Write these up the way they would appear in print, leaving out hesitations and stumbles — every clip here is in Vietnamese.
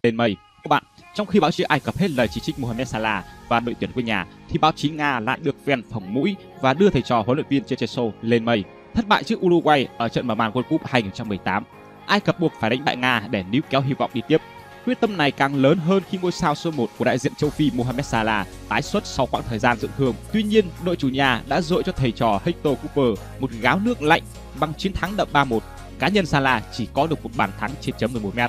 lên mây. Các bạn, trong khi báo chí Ai Cập hết lời chỉ trích Mohamed Salah và đội tuyển quê nhà, thì báo chí Nga lại được ven phỏng mũi và đưa thầy trò huấn luyện viên Cherchesov lên mây. Thất bại trước Uruguay ở trận mở màn World Cup 2018, Ai Cập buộc phải đánh bại Nga để níu kéo hy vọng đi tiếp. Quyết tâm này càng lớn hơn khi ngôi sao số 1 của đại diện châu Phi Mohamed Salah tái xuất sau quãng thời gian dưỡng thương. Tuy nhiên, đội chủ nhà đã dội cho thầy trò Hector Cooper một gáo nước lạnh bằng chiến thắng đậm 3-1. Cá nhân Salah chỉ có được một bàn thắng trên chấm 11m.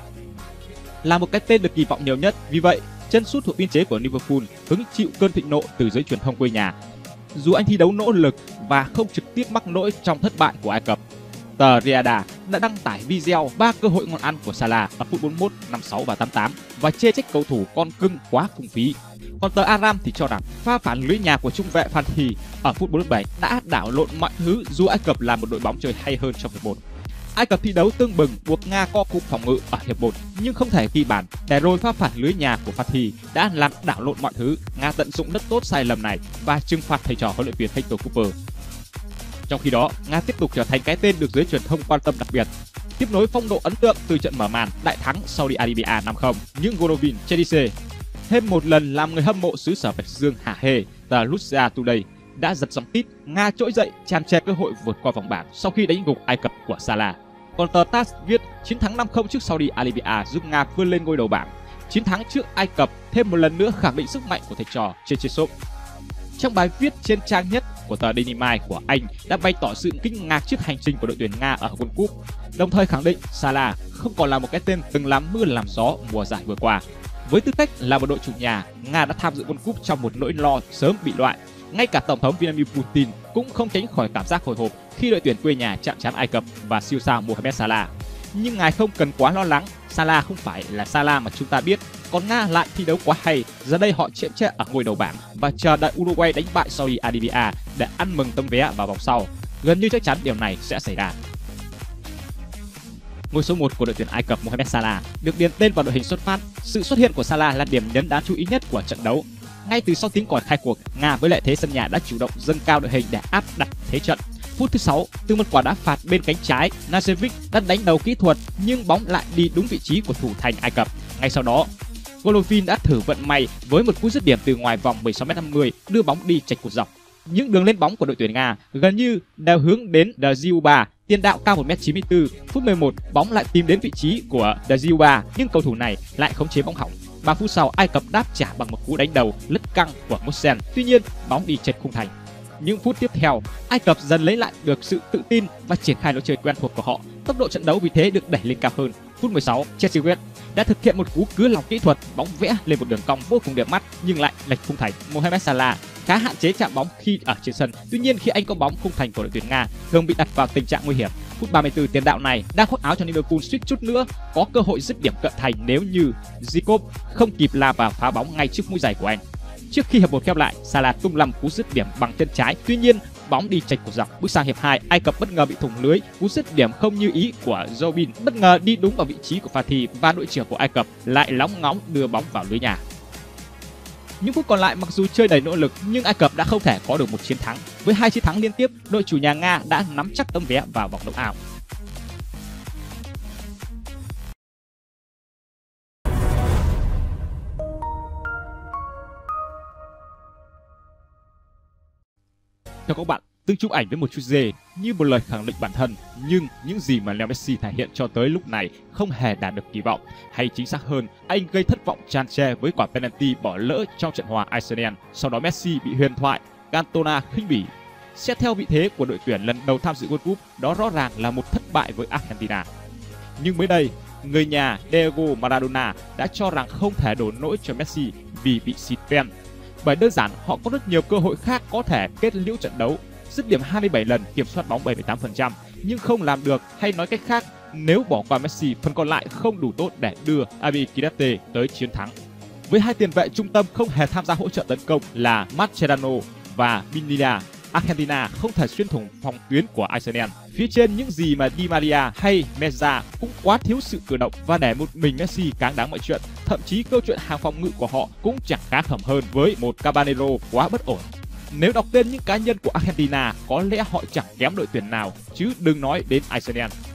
Là một cái tên được kỳ vọng nhiều nhất, vì vậy chân sút thuộc biên chế của Liverpool hứng chịu cơn thịnh nộ từ giới truyền thông quê nhà. Dù anh thi đấu nỗ lực và không trực tiếp mắc lỗi trong thất bại của Ai Cập, tờ Riada đã đăng tải video 3 cơ hội ngon ăn của Salah ở phút 41, 56 và 88 và chê trách cầu thủ con cưng quá phung phí. Còn tờ Aram thì cho rằng pha phản lưới nhà của trung vệ Fatih ở phút 47 đã đảo lộn mọi thứ, dù Ai Cập là một đội bóng chơi hay hơn trong hiệp 1. Ai Cập thi đấu tương bừng buộc Nga co cụm phòng ngự ở hiệp 1 nhưng không thể ghi bàn, để rồi pha phản lưới nhà của Fatih đã làm đảo lộn mọi thứ. Nga tận dụng rất tốt sai lầm này và trừng phạt thầy trò huấn luyện viên Hector Cooper. Trong khi đó, Nga tiếp tục trở thành cái tên được giới truyền thông quan tâm đặc biệt, tiếp nối phong độ ấn tượng từ trận mở màn đại thắng Saudi Arabia 5-0. Nhưng Golovin Chedice thêm một lần làm người hâm mộ xứ sở Bạch Dương hả hê. Tờ Russia Today đã giật dòng tít Nga trỗi dậy tràn trề cơ hội vượt qua vòng bảng sau khi đánh gục Ai Cập của Salah. Còn tờ TASS viết chiến thắng 5-0 trước Saudi Arabia giúp Nga vươn lên ngôi đầu bảng. Chiến thắng trước Ai Cập thêm một lần nữa khẳng định sức mạnh của thầy trò Cherchesov. Trong bài viết trên trang nhất của tờ Daily Mail của Anh đã bày tỏ sự kinh ngạc trước hành trình của đội tuyển Nga ở World Cup, đồng thời khẳng định Salah không còn là một cái tên từng làm mưa làm gió mùa giải vừa qua. Với tư cách là một đội chủ nhà, Nga đã tham dự World Cup trong một nỗi lo sớm bị loại. Ngay cả Tổng thống Vladimir Putin cũng không tránh khỏi cảm giác hồi hộp khi đội tuyển quê nhà chạm trán Ai Cập và siêu sao Mohamed Salah. Nhưng ngài không cần quá lo lắng, Salah không phải là Salah mà chúng ta biết. Còn Nga lại thi đấu quá hay, giờ đây họ chễm chệ ở ngôi đầu bảng và chờ đợi Uruguay đánh bại Saudi Arabia để ăn mừng tấm vé vào vòng sau. Gần như chắc chắn điều này sẽ xảy ra. Ngôi số 1 của đội tuyển Ai Cập Mohamed Salah được điền tên vào đội hình xuất phát. Sự xuất hiện của Salah là điểm nhấn đáng chú ý nhất của trận đấu. Ngay từ sau tiếng còi khai cuộc, Nga với lợi thế sân nhà đã chủ động dâng cao đội hình để áp đặt thế trận. Phút thứ 6, từ một quả đá phạt bên cánh trái, Nasevic đã đánh đầu kỹ thuật nhưng bóng lại đi đúng vị trí của thủ thành Ai Cập. Ngay sau đó, Golovin đã thử vận may với một cú dứt điểm từ ngoài vòng 16m50 đưa bóng đi chệch cột dọc. Những đường lên bóng của đội tuyển Nga gần như đều hướng đến Dzyuba, tiền đạo cao 1m94. Phút 11, bóng lại tìm đến vị trí của Dzyuba nhưng cầu thủ này lại khống chế bóng hỏng. 3 phút sau, Ai Cập đáp trả bằng một cú đánh đầu lướt căng của Mohsen. Tuy nhiên, bóng đi chệch khung thành. Những phút tiếp theo, Ai Cập dần lấy lại được sự tự tin và triển khai lối chơi quen thuộc của họ. Tốc độ trận đấu vì thế được đẩy lên cao hơn. Phút 16, Cherchesov đã thực hiện một cú cứa lòng kỹ thuật, bóng vẽ lên một đường cong vô cùng đẹp mắt nhưng lại lệch khung thành. Mohamed Salah khá hạn chế chạm bóng khi ở trên sân. Tuy nhiên khi anh có bóng, khung thành của đội tuyển Nga thường bị đặt vào tình trạng nguy hiểm. Phút 34, tiền đạo này đang khoác áo cho Liverpool suýt chút nữa có cơ hội dứt điểm cận thành nếu như Zikov không kịp la vào phá bóng ngay trước mũi giày của anh. Trước khi hiệp 1 khép lại, Salah tung lầm cú dứt điểm bằng chân trái. Tuy nhiên, bóng đi chệch cột dọc. Bước sang hiệp 2, Ai Cập bất ngờ bị thủng lưới. Cú dứt điểm không như ý của Zobin bất ngờ đi đúng vào vị trí của Fatih và đội trưởng của Ai Cập lại lóng ngóng đưa bóng vào lưới nhà. Những phút còn lại mặc dù chơi đầy nỗ lực nhưng Ai Cập đã không thể có được một chiến thắng. Với 2 chiến thắng liên tiếp, đội chủ nhà Nga đã nắm chắc tấm vé vào vòng knock-out. Theo các bạn, từng chụp ảnh với một chú dê như một lời khẳng định bản thân, nhưng những gì mà Lionel Messi thể hiện cho tới lúc này không hề đạt được kỳ vọng, hay chính xác hơn, anh gây thất vọng tràn trề với quả penalty bỏ lỡ trong trận hòa Iceland. Sau đó Messi bị huyền thoại Cantona khinh bỉ. Xét theo vị thế của đội tuyển lần đầu tham dự World Cup, đó rõ ràng là một thất bại với Argentina. Nhưng mới đây, người nhà Diego Maradona đã cho rằng không thể đổ lỗi cho Messi vì bị xịt pen. Bởi đơn giản họ có rất nhiều cơ hội khác có thể kết liễu trận đấu. Dứt điểm 27 lần, kiểm soát bóng 78% nhưng không làm được, hay nói cách khác, nếu bỏ qua Messi, phần còn lại không đủ tốt để đưa Abikidate tới chiến thắng. Với hai tiền vệ trung tâm không hề tham gia hỗ trợ tấn công là Mascherano và Pinilla, Argentina không thể xuyên thủng phòng tuyến của Iceland. Phía trên những gì mà Di Maria hay Meza cũng quá thiếu sự cử động và để một mình Messi cáng đáng mọi chuyện. Thậm chí câu chuyện hàng phòng ngự của họ cũng chẳng khá khẩm hơn với một Cabanero quá bất ổn. Nếu đọc tên những cá nhân của Argentina, có lẽ họ chẳng kém đội tuyển nào, chứ đừng nói đến Iceland.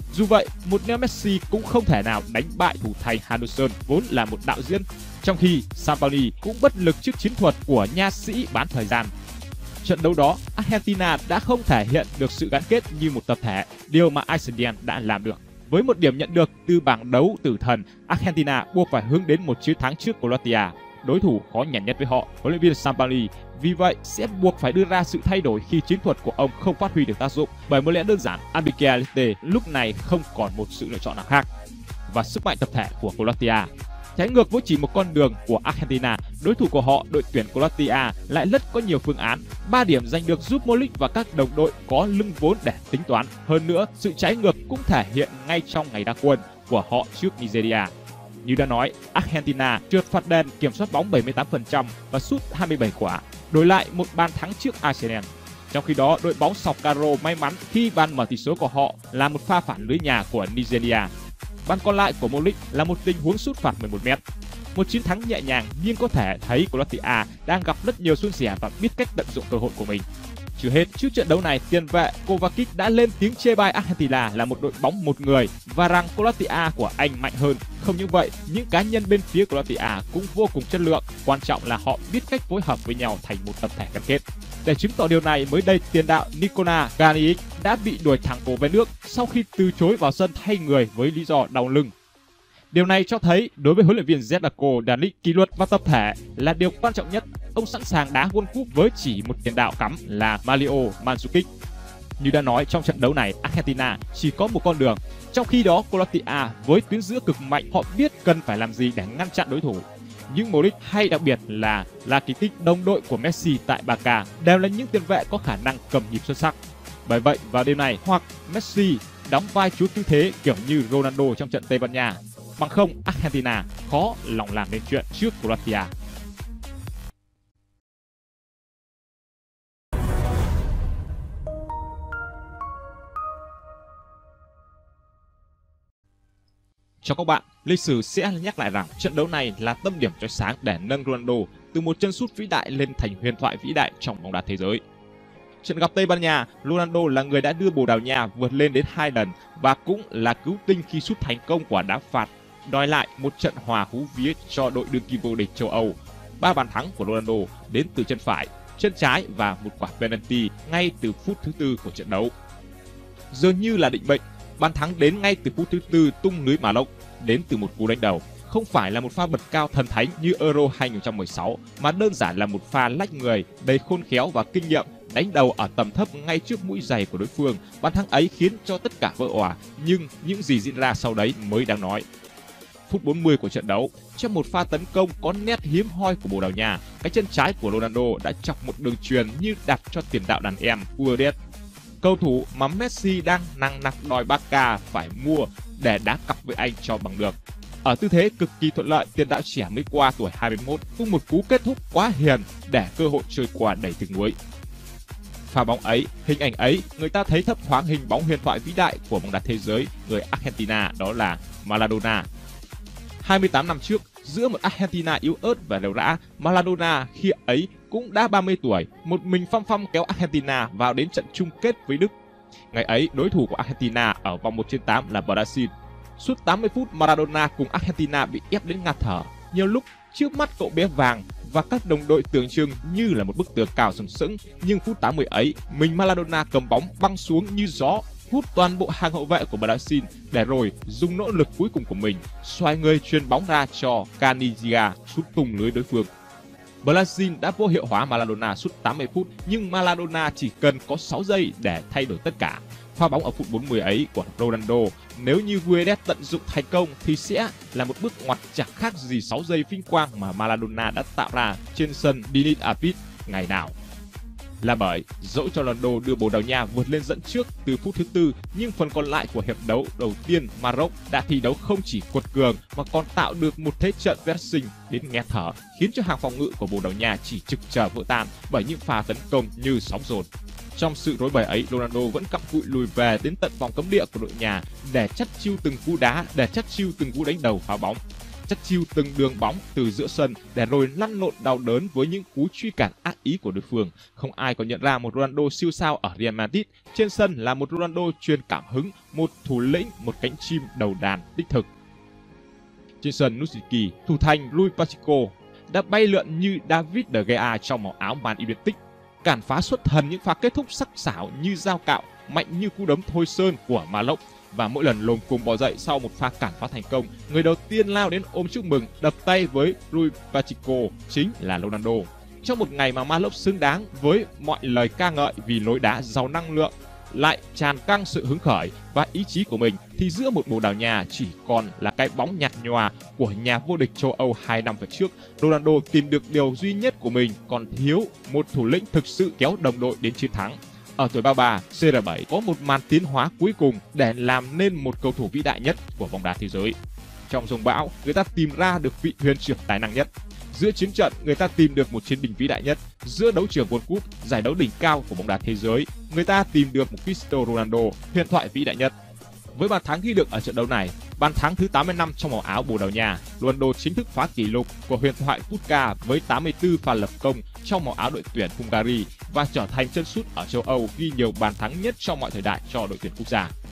Dù vậy, một Lionel Messi cũng không thể nào đánh bại thủ thành Henderson vốn là một đạo diễn, trong khi Sampaoli cũng bất lực trước chiến thuật của nha sĩ bán thời gian. Trận đấu đó, Argentina đã không thể hiện được sự gắn kết như một tập thể, điều mà Arsenal đã làm được. Với một điểm nhận được từ bảng đấu tử thần, Argentina buộc phải hướng đến một chiến thắng trước Croatia, đối thủ khó nhằn nhất với họ, huấn luyện viên Sampaoli. Vì vậy, sẽ buộc phải đưa ra sự thay đổi khi chiến thuật của ông không phát huy được tác dụng, bởi một lẽ đơn giản, Albiceleste lúc này không còn một sự lựa chọn nào khác. Và sức mạnh tập thể của Croatia. Trái ngược với chỉ một con đường của Argentina, đối thủ của họ, đội tuyển Croatia, lại rất có nhiều phương án. 3 điểm giành được giúp Modric và các đồng đội có lưng vốn để tính toán. Hơn nữa, sự trái ngược cũng thể hiện ngay trong ngày ra quân của họ trước Nigeria. Như đã nói, Argentina trượt phạt đền, kiểm soát bóng 78% và sút 27 quả, đổi lại một bàn thắng trước Arsenal. Trong khi đó, đội bóng sọc Caro may mắn khi bàn mở tỷ số của họ là một pha phản lưới nhà của Nigeria. Bàn còn lại của Modric là một tình huống sút phạt 11m. Một chiến thắng nhẹ nhàng nhưng có thể thấy Croatia đang gặp rất nhiều suôn sẻ và biết cách tận dụng cơ hội của mình. Chưa hết, trước trận đấu này, tiền vệ Kovacic đã lên tiếng chê bai Argentina là một đội bóng một người và rằng Croatia của anh mạnh hơn. Không những vậy, những cá nhân bên phía Croatia cũng vô cùng chất lượng, quan trọng là họ biết cách phối hợp với nhau thành một tập thể gắn kết. Để chứng tỏ điều này, mới đây tiền đạo Nikola Kalinic đã bị đuổi thẳng cổ về nước sau khi từ chối vào sân thay người với lý do đau lưng. Điều này cho thấy đối với huấn luyện viên Zlatko Danic, kỷ luật và tập thể là điều quan trọng nhất. Ông sẵn sàng đá World Cup với chỉ một tiền đạo cắm là Mario Mandzukic. Như đã nói, trong trận đấu này, Argentina chỉ có một con đường. Trong khi đó, Croatia với tuyến giữa cực mạnh, họ biết cần phải làm gì để ngăn chặn đối thủ. Nhưng Modric hay đặc biệt là Rakitic, đồng đội của Messi tại Barca, đều là những tiền vệ có khả năng cầm nhịp xuất sắc. Bởi vậy, vào đêm này, hoặc Messi đóng vai chúa cứu thế kiểu như Ronaldo trong trận Tây Ban Nha, bằng không Argentina khó lòng làm nên chuyện trước Croatia. Cho các bạn, lịch sử sẽ nhắc lại rằng trận đấu này là tâm điểm chói sáng để nâng Ronaldo từ một chân sút vĩ đại lên thành huyền thoại vĩ đại trong bóng đá thế giới. Trận gặp Tây Ban Nha, Ronaldo là người đã đưa Bồ Đào Nha vượt lên đến 2 lần và cũng là cứu tinh khi sút thành công quả đá phạt, đòi lại một trận hòa hú vía cho đội đương kim vô địch châu Âu. 3 bàn thắng của Ronaldo đến từ chân phải, chân trái và một quả penalty ngay từ phút thứ 4 của trận đấu. Dường như là định mệnh, bàn thắng đến ngay từ phút thứ 4 tung lưới mà lốc, đến từ một cú đánh đầu. Không phải là một pha bật cao thần thánh như Euro 2016, mà đơn giản là một pha lách người đầy khôn khéo và kinh nghiệm, đánh đầu ở tầm thấp ngay trước mũi giày của đối phương. Bàn thắng ấy khiến cho tất cả vỡ òa, nhưng những gì diễn ra sau đấy mới đáng nói. Phút 40 của trận đấu, trong một pha tấn công có nét hiếm hoi của Bồ Đào Nha, cái chân trái của Ronaldo đã chọc một đường chuyền như đặt cho tiền đạo đàn em Guedes, cầu thủ mà Messi đang nằng nặc đòi Barca phải mua để đá cặp với anh cho bằng được. Ở tư thế cực kỳ thuận lợi, tiền đạo trẻ mới qua tuổi 21 tung một cú kết thúc quá hiền để cơ hội trôi qua đầy từng muối. Pha bóng ấy, hình ảnh ấy, người ta thấy thấp thoáng hình bóng huyền thoại vĩ đại của bóng đá thế giới, người Argentina, đó là Maradona. 28 năm trước, giữa một Argentina yếu ớt và lèo rã, Maradona khi ấy cũng đã 30 tuổi, một mình phăm phăm kéo Argentina vào đến trận chung kết với Đức. Ngày ấy, đối thủ của Argentina ở vòng 1/8 là Brazil. Suốt 80 phút, Maradona cùng Argentina bị ép đến ngạt thở. Nhiều lúc, trước mắt cậu bé vàng và các đồng đội tưởng chừng như là một bức tường cao sừng sững, nhưng phút 80 ấy, mình Maradona cầm bóng băng xuống như gió, hút toàn bộ hàng hậu vệ của Brazil để rồi dùng nỗ lực cuối cùng của mình xoay người chuyền bóng ra cho Caniggia sút tung lưới đối phương. Brazil đã vô hiệu hóa Maradona suốt 80 phút, nhưng Maradona chỉ cần có 6 giây để thay đổi tất cả. Pha bóng ở phút 40 ấy của Ronaldo, nếu như Guedes tận dụng thành công thì sẽ là một bước ngoặt chẳng khác gì 6 giây vinh quang mà Maradona đã tạo ra trên sân Diniz Apit ngày nào. Là bởi, dẫu cho Ronaldo đưa Bồ Đào Nha vượt lên dẫn trước từ phút thứ 4, nhưng phần còn lại của hiệp đấu đầu tiên, Maroc đã thi đấu không chỉ quật cường mà còn tạo được một thế trận pressing đến nghẹt thở, khiến cho hàng phòng ngự của Bồ Đào Nha chỉ trực chờ vỡ tan bởi những pha tấn công như sóng dồn. Trong sự rối bời ấy, Ronaldo vẫn cặm cụi lùi về đến tận vòng cấm địa của đội nhà để chắt chiu từng cú đá, để chắt chiu từng cú đánh đầu phá bóng. chất chiu từng đường bóng từ giữa sân để rồi lăn lộn đau đớn với những cú truy cản ác ý của đối phương. Không ai còn nhận ra một Ronaldo siêu sao ở Real Madrid trên sân là một Ronaldo truyền cảm hứng, một thủ lĩnh, một cánh chim đầu đàn đích thực. Trên sân Nusiki, thủ thành Rui Pacheco đã bay lượn như David De Gea trong màu áo Man United, cản phá xuất thần những pha kết thúc sắc sảo như dao cạo, mạnh như cú đấm Thôi Sơn của Malok. Và mỗi lần lồm cồm bò dậy sau một pha cản phá thành công, người đầu tiên lao đến ôm chúc mừng, đập tay với Rui Pacheco chính là Ronaldo. Trong một ngày mà Malok xứng đáng với mọi lời ca ngợi vì lối đá giàu năng lượng, lại tràn căng sự hứng khởi và ý chí của mình, thì giữa một Bồ Đào Nha chỉ còn là cái bóng nhạt nhòa của nhà vô địch châu Âu 2 năm về trước, Ronaldo tìm được điều duy nhất của mình còn thiếu, một thủ lĩnh thực sự kéo đồng đội đến chiến thắng. Ở tuổi 33, CR7 có một màn tiến hóa cuối cùng để làm nên một cầu thủ vĩ đại nhất của bóng đá thế giới. Trong dòng bão, người ta tìm ra được vị huyền trưởng tài năng nhất. Giữa chiến trận, người ta tìm được một chiến binh vĩ đại nhất. Giữa đấu trường World Cup, giải đấu đỉnh cao của bóng đá thế giới, người ta tìm được một Cristiano Ronaldo, huyền thoại vĩ đại nhất. Với bàn thắng ghi được ở trận đấu này, bàn thắng thứ 85 trong màu áo Bồ Đào Nha, Ronaldo chính thức phá kỷ lục của huyền thoại Puska với 84 pha lập công trong màu áo đội tuyển Hungary và trở thành chân sút ở châu Âu ghi nhiều bàn thắng nhất trong mọi thời đại cho đội tuyển quốc gia.